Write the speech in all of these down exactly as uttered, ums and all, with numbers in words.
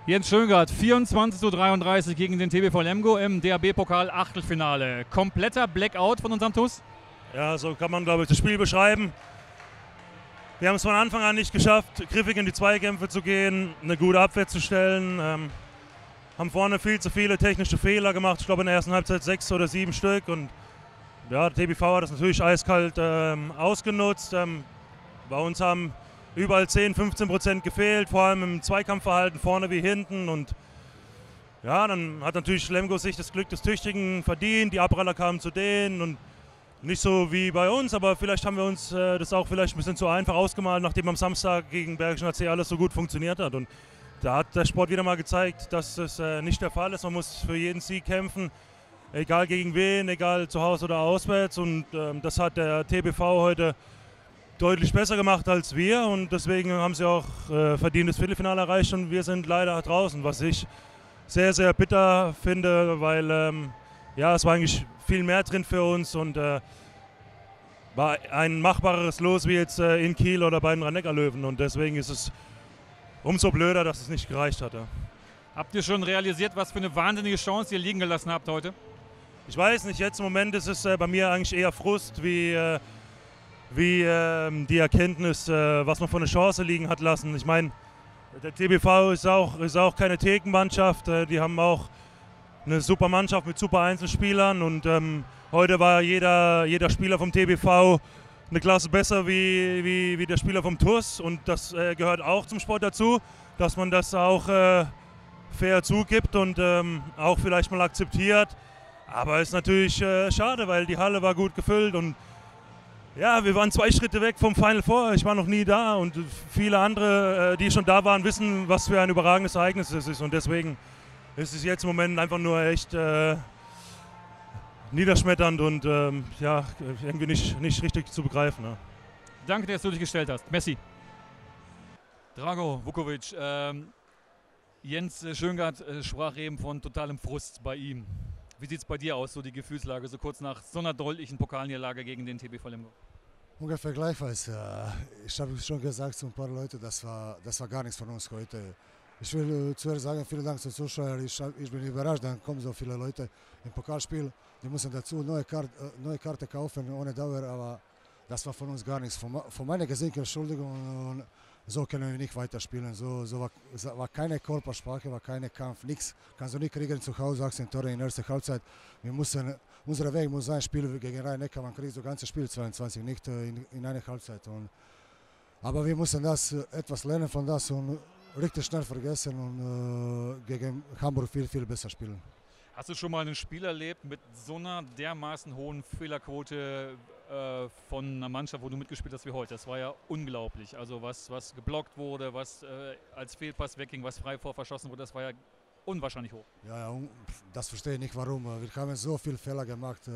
Jens Schöngart, vierundzwanzig zu dreiunddreißig gegen den T B V Lemgo im D H B-Pokal Achtelfinale. Kompletter Blackout von unserem T U S? Ja, so kann man, glaube ich, das Spiel beschreiben. Wir haben es von Anfang an nicht geschafft, griffig in die Zweikämpfe zu gehen, eine gute Abwehr zu stellen. Ähm, haben vorne viel zu viele technische Fehler gemacht. Ich glaube in der ersten Halbzeit sechs oder sieben Stück. Und ja, der T B V hat das natürlich eiskalt ähm, ausgenutzt. Ähm, bei uns haben überall zehn, fünfzehn Prozent gefehlt, vor allem im Zweikampfverhalten, vorne wie hinten. Und ja, dann hat natürlich Lemgo sich das Glück des Tüchtigen verdient. Die Abpraller kamen zu denen und nicht so wie bei uns, aber vielleicht haben wir uns äh, das auch vielleicht ein bisschen zu einfach ausgemalt, nachdem am Samstag gegen Bergischen A C alles so gut funktioniert hat. Und da hat der Sport wieder mal gezeigt, dass das äh, nicht der Fall ist. Man muss für jeden Sieg kämpfen, egal gegen wen, egal zu Hause oder auswärts. Und ähm, das hat der T B V heute deutlich besser gemacht als wir. Und deswegen haben sie auch äh, verdient das Viertelfinale erreicht und wir sind leider draußen, was ich sehr, sehr bitter finde, weil ähm, ja, es war eigentlich viel mehr drin für uns und äh, war ein machbareres Los wie jetzt äh, in Kiel oder bei den Rhein-Neckar-Löwen. Und deswegen ist es umso blöder, dass es nicht gereicht hat. Ja. Habt ihr schon realisiert, was für eine wahnsinnige Chance ihr liegen gelassen habt heute? Ich weiß nicht, jetzt im Moment ist es äh, bei mir eigentlich eher Frust, wie, äh, wie äh, die Erkenntnis, äh, was man für eine Chance liegen hat lassen. Ich meine, der T B V ist auch, ist auch keine Thekenmannschaft, äh, die haben auch eine super Mannschaft mit super Einzelspielern und ähm, heute war jeder, jeder Spieler vom T B V eine Klasse besser wie, wie, wie der Spieler vom T U S und das äh, gehört auch zum Sport dazu, dass man das auch äh, fair zugibt und ähm, auch vielleicht mal akzeptiert. Aber es ist natürlich äh, schade, weil die Halle war gut gefüllt und ja, wir waren zwei Schritte weg vom Final Four. Ich war noch nie da und viele andere, äh, die schon da waren, wissen, was für ein überragendes Ereignis es ist und deswegen ist es jetzt im Moment einfach nur echt äh, niederschmetternd und ähm, ja, irgendwie nicht, nicht richtig zu begreifen. Ja. Danke, dass du dich gestellt hast. Messi. Drago Vukovic, ähm, Jens Schöngart äh, sprach eben von totalem Frust bei ihm. Wie sieht es bei dir aus, so die Gefühlslage, so kurz nach so einer deutlichen Pokalniederlage gegen den T B V Lemgo? Ungefähr gleichfalls. Ich habe schon gesagt zu ein paar Leuten, das war, das war gar nichts von uns heute. Ich will äh, zuerst sagen, vielen Dank zu Zuschauern. Ich, ich bin überrascht, dann kommen so viele Leute im Pokalspiel. Die müssen dazu neue, Karte, äh, neue Karte kaufen ohne Dauer, aber das war von uns gar nichts. Von, von meiner Gesinnung, Entschuldigung, und so können wir nicht weiterspielen. So, so war, so war keine Körpersprache, war kein Kampf, nichts. Kannst du nicht kriegen zu Hause, achtzehn Tore in der ersten Halbzeit. Wir müssen, unser Weg muss sein, Spiel gegen Rhein-Neckar, man kriegt das ganze Spiel zweiundzwanzig, nicht äh, in, in einer Halbzeit. Und, aber wir müssen das, äh, etwas lernen von das und richtig schnell vergessen und äh, gegen Hamburg viel, viel besser spielen. Hast du schon mal ein Spiel erlebt mit so einer dermaßen hohen Fehlerquote äh, von einer Mannschaft, wo du mitgespielt hast wie heute? Das war ja unglaublich. Also was, was geblockt wurde, was äh, als Fehlpass wegging, was frei vor verschossen wurde, das war ja unwahrscheinlich hoch. Ja, ja, das verstehe ich nicht warum. Wir haben so viele Fehler gemacht, äh,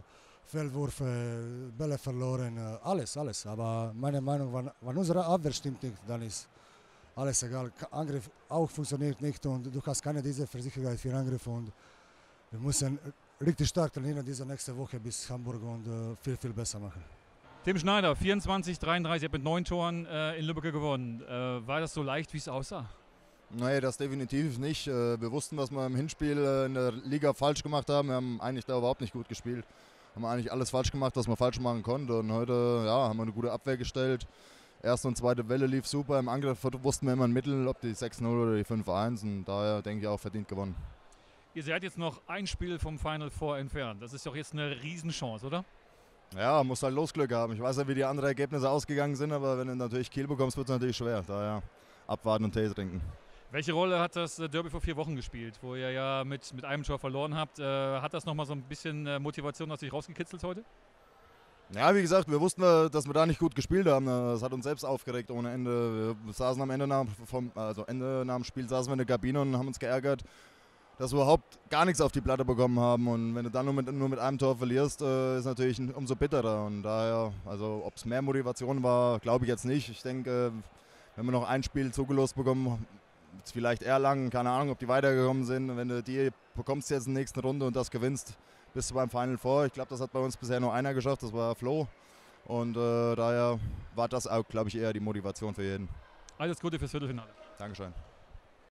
Fehlwürfe, Bälle verloren, äh, alles, alles. Aber meine Meinung, wenn, wenn unsere Abwehr stimmt nicht, dann ist alles egal. Angriff auch funktioniert nicht und du hast keine diese Versicherheit für Angriff und wir müssen richtig stark trainieren diese nächste Woche bis Hamburg und äh, viel, viel besser machen. Tim Schneider, vierundzwanzig dreiunddreißig, ihr habt mit neun Toren äh, in Lübbecke gewonnen. Äh, war das so leicht, wie es aussah? Nein, das definitiv nicht. Wir wussten, was wir im Hinspiel in der Liga falsch gemacht haben. Wir haben eigentlich da überhaupt nicht gut gespielt. Haben eigentlich alles falsch gemacht, was man falsch machen konnte. Und heute ja, haben wir eine gute Abwehr gestellt. Erste und zweite Welle lief super. Im Angriff wussten wir immer ein Mittel, ob die sechs null oder die fünf eins. Und daher denke ich auch verdient gewonnen. Ihr seid jetzt noch ein Spiel vom Final Four entfernt. Das ist doch jetzt eine Riesenchance, oder? Ja, muss halt Losglück haben. Ich weiß ja, wie die anderen Ergebnisse ausgegangen sind, aber wenn du natürlich Kiel bekommst, wird es natürlich schwer. Daher abwarten und Tee trinken. Welche Rolle hat das Derby vor vier Wochen gespielt, wo ihr ja mit, mit einem Tor verloren habt? Äh, hat das nochmal so ein bisschen äh, Motivation aus sich rausgekitzelt heute? Ja, wie gesagt, wir wussten, dass wir da nicht gut gespielt haben. Das hat uns selbst aufgeregt ohne Ende. Wir saßen am Ende nach, vom, also Ende nach dem Spiel saßen wir in der Kabine und haben uns geärgert, dass wir überhaupt gar nichts auf die Platte bekommen haben. Und wenn du dann nur mit, nur mit einem Tor verlierst, äh, ist natürlich umso bitterer. Und daher, also ob es mehr Motivation war, glaube ich jetzt nicht. Ich denke, wenn wir noch ein Spiel zugelost bekommen, vielleicht Erlangen, keine Ahnung, ob die weitergekommen sind. Wenn du die bekommst jetzt in der nächsten Runde und das gewinnst, bist du beim Final Four. Ich glaube, das hat bei uns bisher nur einer geschafft, das war Flo. Und äh, daher war das auch, glaube ich, eher die Motivation für jeden. Alles Gute fürs Viertelfinale. Dankeschön.